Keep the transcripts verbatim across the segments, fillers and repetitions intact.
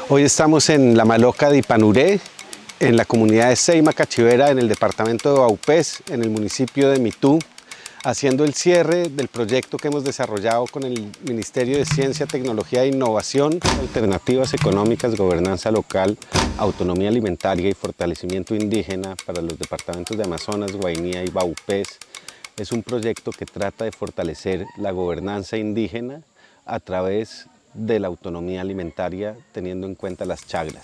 Hoy estamos en La Maloca de Ipanuré, en la comunidad de Ceima Cachivera, en el departamento de Vaupés, en el municipio de Mitú, haciendo el cierre del proyecto que hemos desarrollado con el Ministerio de Ciencia, Tecnología e Innovación, Alternativas Económicas, Gobernanza Local, Autonomía Alimentaria y Fortalecimiento Indígena para los departamentos de Amazonas, Guainía y Vaupés. Es un proyecto que trata de fortalecer la gobernanza indígena a través de la autonomía alimentaria, teniendo en cuenta las chagras.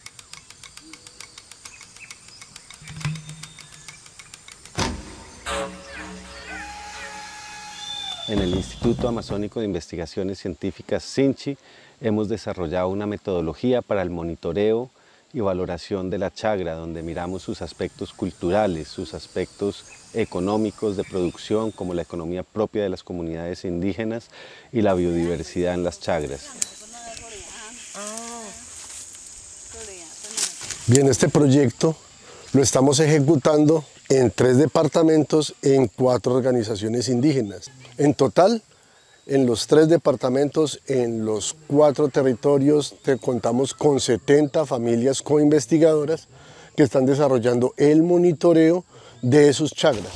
En el Instituto Amazónico de Investigaciones Científicas SINCHI hemos desarrollado una metodología para el monitoreo y valoración de la chagra, donde miramos sus aspectos culturales, sus aspectos económicos de producción, como la economía propia de las comunidades indígenas y la biodiversidad en las chagras. Bien, este proyecto lo estamos ejecutando en tres departamentos, en cuatro organizaciones indígenas. En total, en los tres departamentos, en los cuatro territorios, te contamos con setenta familias coinvestigadoras que están desarrollando el monitoreo de sus chagras.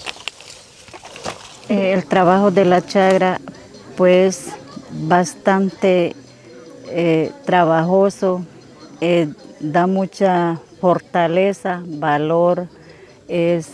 El trabajo de la chagra, pues, bastante eh, trabajoso, eh, da mucha fortaleza, valor, es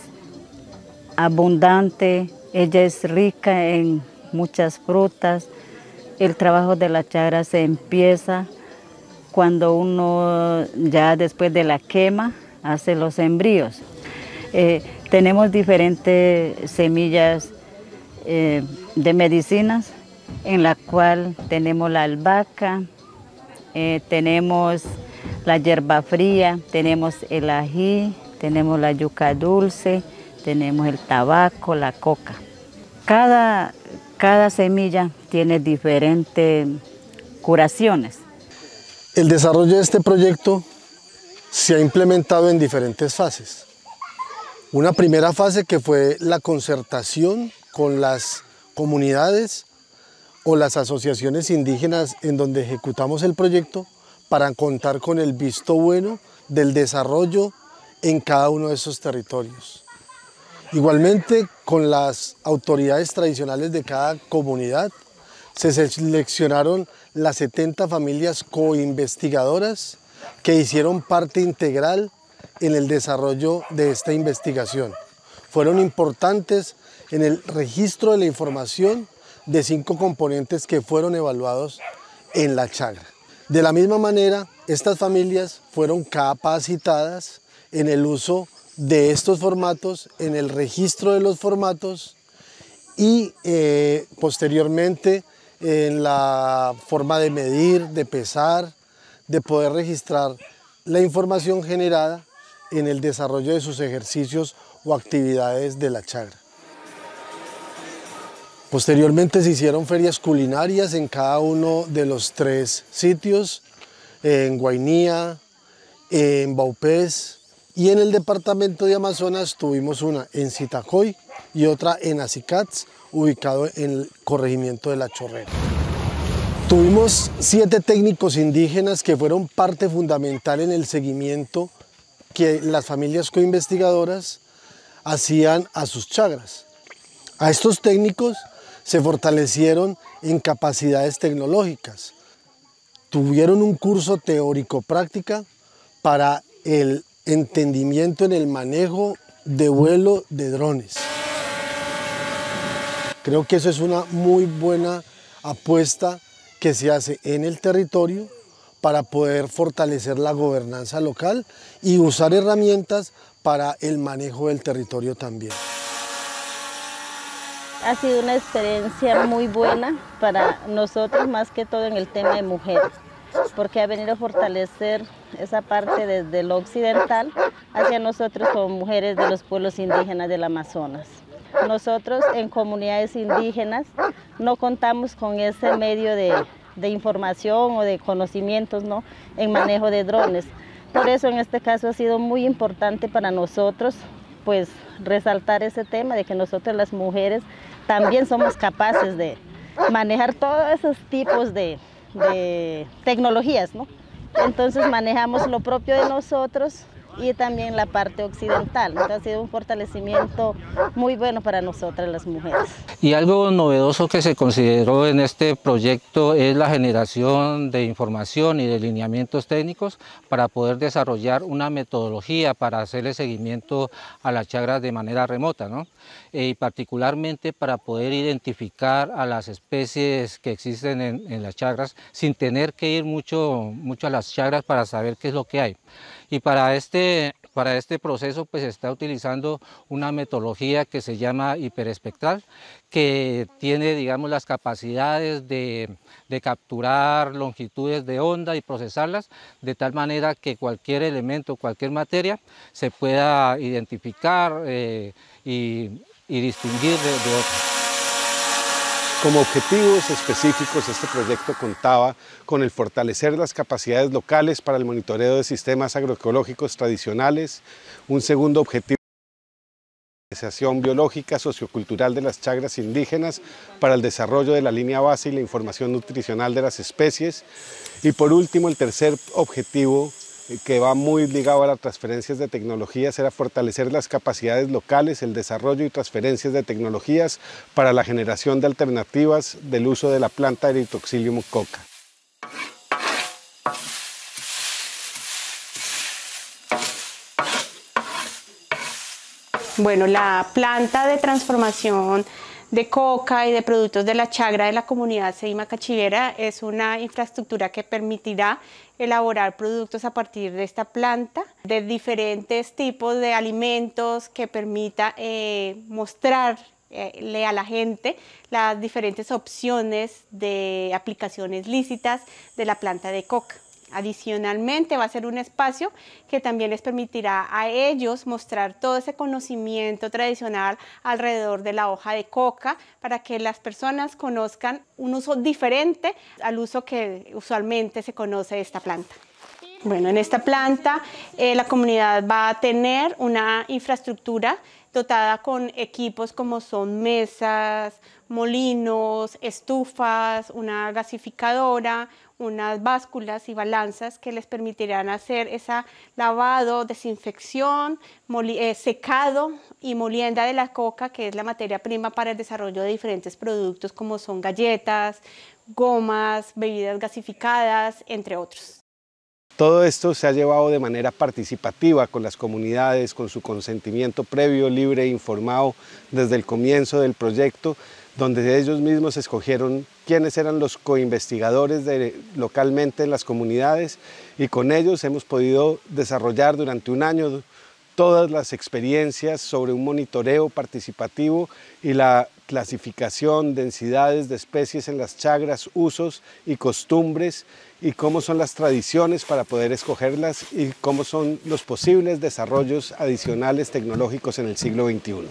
abundante, ella es rica en muchas frutas. El trabajo de la chagra se empieza cuando uno ya después de la quema hace los sembríos. Eh, tenemos diferentes semillas eh, de medicinas, en la cual tenemos la albahaca, eh, tenemos la hierba fría, tenemos el ají, tenemos la yuca dulce, tenemos el tabaco, la coca. Cada, cada semilla tiene diferentes curaciones. El desarrollo de este proyecto se ha implementado en diferentes fases. Una primera fase que fue la concertación con las comunidades o las asociaciones indígenas en donde ejecutamos el proyecto para contar con el visto bueno del desarrollo en cada uno de esos territorios. Igualmente, con las autoridades tradicionales de cada comunidad, se seleccionaron las setenta familias coinvestigadoras que hicieron parte integral en el desarrollo de esta investigación. Fueron importantes en el registro de la información de cinco componentes que fueron evaluados en la chagra. De la misma manera, estas familias fueron capacitadas en el uso de estos formatos, en el registro de los formatos y eh, posteriormente en la forma de medir, de pesar, de poder registrar la información generada en el desarrollo de sus ejercicios o actividades de la chagra. Posteriormente se hicieron ferias culinarias en cada uno de los tres sitios, en Guainía, en Vaupés y en el departamento de Amazonas tuvimos una en Sitacoy y otra en Acicats, ubicado en el corregimiento de La Chorrera. Tuvimos siete técnicos indígenas que fueron parte fundamental en el seguimiento que las familias coinvestigadoras hacían a sus chagras. A estos técnicos se fortalecieron en capacidades tecnológicas. Tuvieron un curso teórico-práctica para el entendimiento en el manejo de vuelo de drones. Creo que eso es una muy buena apuesta que se hace en el territorio para poder fortalecer la gobernanza local y usar herramientas para el manejo del territorio también. Ha sido una experiencia muy buena para nosotros, más que todo en el tema de mujeres, porque ha venido a fortalecer esa parte desde lo occidental hacia nosotros como mujeres de los pueblos indígenas del Amazonas. Nosotros en comunidades indígenas no contamos con ese medio de, de información o de conocimientos, ¿no?, en manejo de drones. Por eso en este caso ha sido muy importante para nosotros pues resaltar ese tema de que nosotros las mujeres también somos capaces de manejar todos esos tipos de, de tecnologías, ¿no?, entonces manejamos lo propio de nosotros y también la parte occidental. Entonces ha sido un fortalecimiento muy bueno para nosotras las mujeres. Y algo novedoso que se consideró en este proyecto es la generación de información y de lineamientos técnicos para poder desarrollar una metodología para hacerle seguimiento a las chagras de manera remota, ¿no? Y particularmente para poder identificar a las especies que existen en, en las chagras sin tener que ir mucho, mucho a las chagras para saber qué es lo que hay. Y para este, para este proceso pues se está utilizando una metodología que se llama hiperespectral, que tiene, digamos, las capacidades de, de capturar longitudes de onda y procesarlas de tal manera que cualquier elemento, cualquier materia se pueda identificar eh, y, y distinguir de, de otros. Como objetivos específicos, este proyecto contaba con el fortalecer las capacidades locales para el monitoreo de sistemas agroecológicos tradicionales. Un segundo objetivo, la apreciación biológica sociocultural de las chagras indígenas para el desarrollo de la línea base y la información nutricional de las especies. Y por último, el tercer objetivo, que va muy ligado a las transferencias de tecnologías, era fortalecer las capacidades locales, el desarrollo y transferencias de tecnologías para la generación de alternativas del uso de la planta Erythrocilium coca. Bueno, la planta de transformación de coca y de productos de la chagra de la comunidad Seima Cachivera es una infraestructura que permitirá elaborar productos a partir de esta planta, de diferentes tipos de alimentos, que permita eh, mostrarle a la gente las diferentes opciones de aplicaciones lícitas de la planta de coca. Adicionalmente va a ser un espacio que también les permitirá a ellos mostrar todo ese conocimiento tradicional alrededor de la hoja de coca para que las personas conozcan un uso diferente al uso que usualmente se conoce de esta planta. Bueno, en esta planta eh, la comunidad va a tener una infraestructura dotada con equipos como son mesas, molinos, estufas, una gasificadora, unas básculas y balanzas que les permitirán hacer ese lavado, desinfección, eh, secado y molienda de la coca, que es la materia prima para el desarrollo de diferentes productos como son galletas, gomas, bebidas gasificadas, entre otros. Todo esto se ha llevado de manera participativa con las comunidades, con su consentimiento previo, libre e informado desde el comienzo del proyecto, donde ellos mismos escogieron quiénes eran los coinvestigadores de, localmente en las comunidades, y con ellos hemos podido desarrollar durante un año todas las experiencias sobre un monitoreo participativo y la clasificación, densidades de especies en las chagras, usos y costumbres, y cómo son las tradiciones para poder escogerlas y cómo son los posibles desarrollos adicionales tecnológicos en el siglo veintiuno.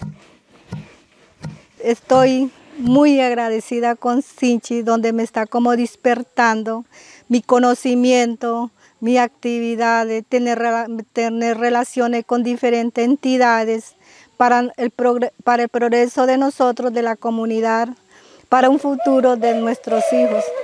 Estoy muy agradecida con Sinchi, donde me está como despertando mi conocimiento, mi actividad de tener, tener relaciones con diferentes entidades para el, para el progreso de nosotros, de la comunidad, para un futuro de nuestros hijos.